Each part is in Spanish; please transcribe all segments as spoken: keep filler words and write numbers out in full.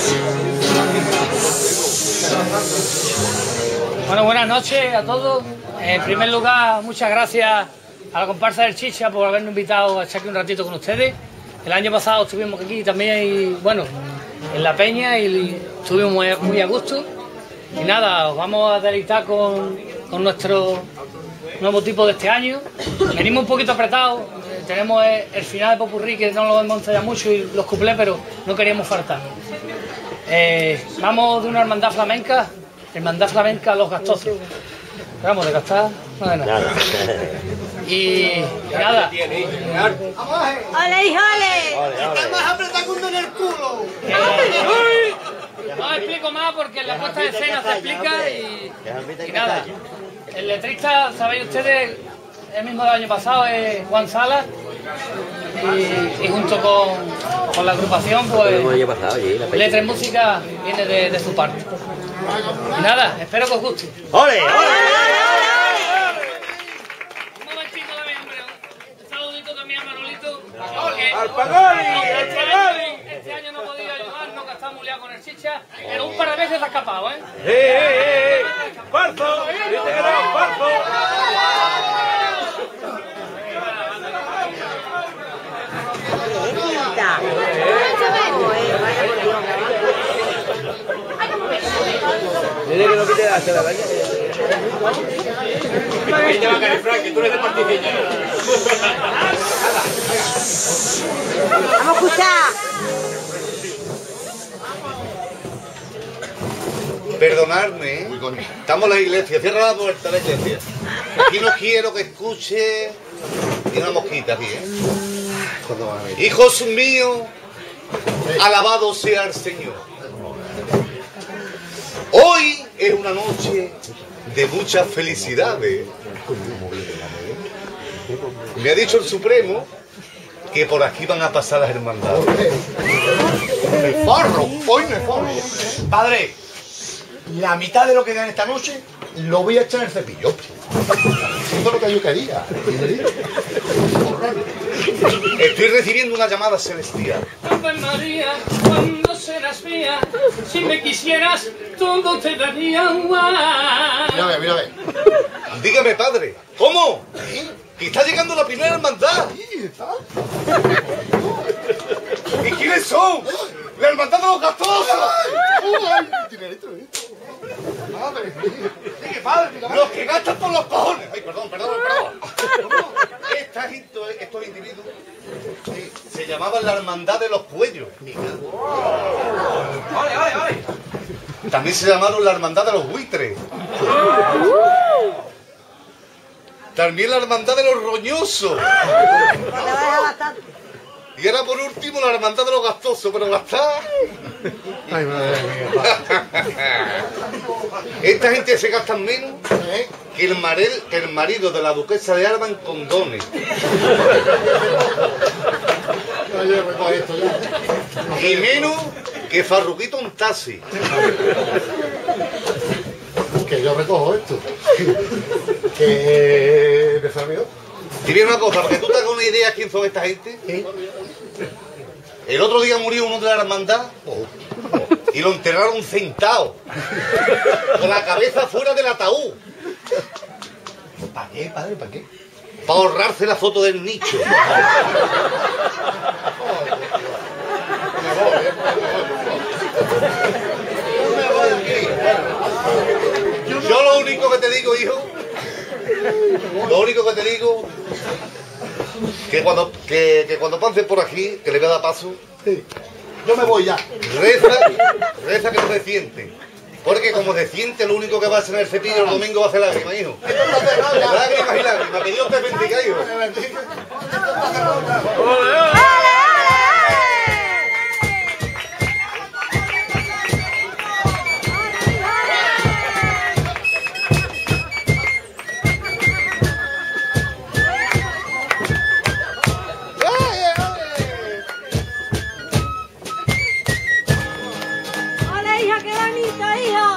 Bueno, buenas noches a todos. En primer lugar, muchas gracias a la comparsa del Chicha por habernos invitado a estar aquí un ratito con ustedes. El año pasado estuvimos aquí también, y, bueno, en la peña, y estuvimos muy, muy a gusto. Y nada, os vamos a deleitar con, con nuestro nuevo tipo de este año. Venimos un poquito apretados, eh, tenemos el, el final de Popurrí, que no lo hemos ensayado mucho, y los cuplés, pero no queríamos faltar. Eh, vamos de una hermandad flamenca, hermandad flamenca Los Gastosos. Vamos, de gastar, no de nada. Y nada. ¡Ole, ole! ¡Estamos apretando en el culo! Eh, no os explico más porque en la puesta de escena se explica y, y nada. El letrista, sabéis ustedes, el mismo del año pasado es Juan Salas, y, y junto con, con la agrupación, pues Letra en Música viene de, de su parte. Y nada, espero que os guste. ¡Ole, ole! Un momentito también, hombre. Un saludito también a Manolito. ¡Al Pagani! ¡Al Este Pagani! año, este año no ha podido ayudarnos, que está muy liado con el Chicha, pero un par de veces se ha escapado, ¿eh? ¡Eh, eh, eh! ¡Parzo! ¡Viste que no! ¡Parzo! Dile que no quite la telaraña. Ahí te va a caer, Frank, que tú eres de Marticilla. ¡Vamos a escuchar! Perdonadme, ¿eh? Estamos en la iglesia, cierra la puerta de la iglesia. Aquí no quiero que escuche ni una mosquita aquí, ¿eh? Hijos míos, alabado sea el Señor. Hoy es una noche de muchas felicidades. Me ha dicho el Supremo que por aquí van a pasar las hermandades. ¡El forro! ¡Hoy no es forro! Padre, la mitad de lo que dan esta noche lo voy a echar en el cepillo. Eso es lo que yo quería. Estoy recibiendo una llamada celestial. Ave María, cuando serás mía, si me quisieras, todo te daría igual. Mira a ver, mira a ver. Dígame, padre, ¿cómo? Que está llegando la primera hermandad. ¿Y quiénes son? ¡La hermandad de los Gastosos! Madre mía. Sigue, padre, ¡Los que gastan por los cojones! ¡Ay, perdón, perdón, perdón! Esta gente, estos individuos, sí, se llamaban la hermandad de los cuellos. ¡Vale, vale, vale! También se llamaron la hermandad de los buitres. También la hermandad de los roñosos. Y era por último la hermandad de los gastosos, pero gastar. Ay, madre mía. Esta gente se gasta menos que el, marel, que el marido de la duquesa de Alba en condones. Y menos que Farruquito en taxi. Que yo recojo esto. Que me salió. Diré una cosa, para que tú te hagas una idea quién son esta gente. ¿Sí? El otro día murió uno de la hermandad y lo enterraron sentado, con la cabeza fuera del ataúd. ¿Para qué, padre? ¿Para qué? Para ahorrarse la foto del nicho. Yo lo único que te digo, hijo, lo único que te digo, que cuando, que, que cuando pases por aquí, que le voy a dar paso, Sí. Yo me voy ya. reza, reza que no se siente. Porque como se siente, lo único que va a hacer en el cepillo el domingo va a ser lágrimas, hijo. Lágrimas y lágrimas. Que Dios te bendiga, hijo. ¡Hola, hija! ¡Qué bonito, hijo!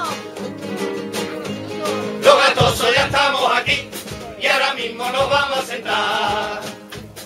Los Gastosos ya estamos aquí y ahora mismo nos vamos a sentar.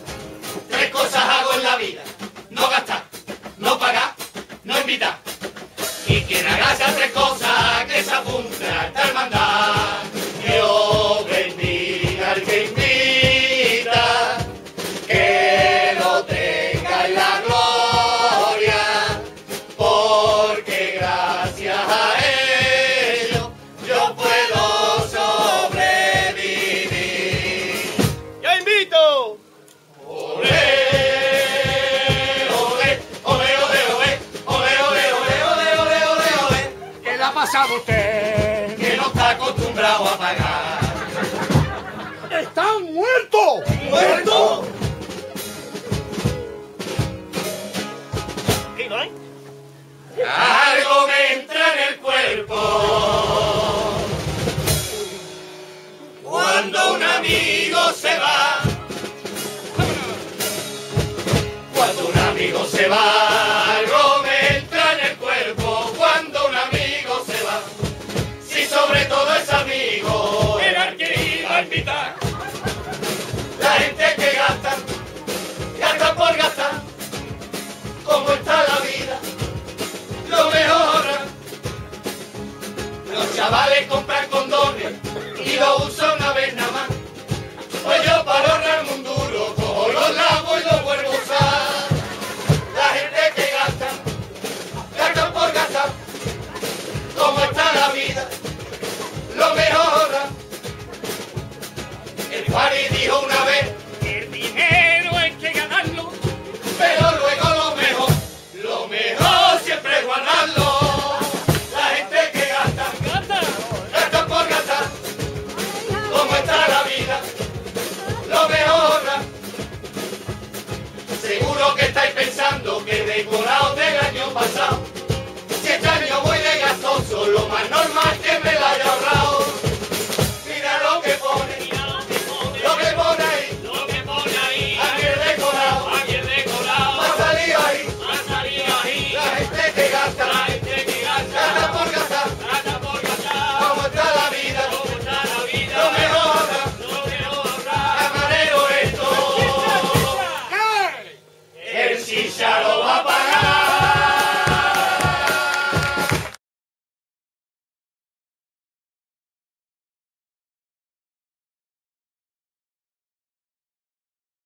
amigo se va, cuando un amigo se va, algo me entra en el cuerpo. Cuando un amigo se va, si sobre todo es amigo, era el que iba a invitar. La gente que gasta, gasta por gastar. Como está la vida, lo mejora. Los chavales compran condones y lo usan una vez nada más. Pues yo para ahorrarme un duro, cojo los lavo y los vuelvo a usar. La gente que gasta, gasta por gastar. Como está la vida, lo mejora. El Fari dijo una vez, el dinero hay que ganarlo, pero luego lo mejor, lo mejor siempre es guardarlo. La gente que gasta, gasta por gastar. Como está la vida, lo mejora. Seguro que estáis pensando que decorado del año pasado, si este año voy de gastoso, lo más normal que me la haya ahorrado. Mira lo que pone, lo que pone ahí, lo que pone ahí, aquí el decorado, aquí el decorado, ha salido ahí, ha salido ahí. La gente que gasta, la gente que gasta, gasta por gastar, gasta por gastar. Como está la vida, como está la vida, lo mejora, lo mejora. Camarero esto, el chicharo.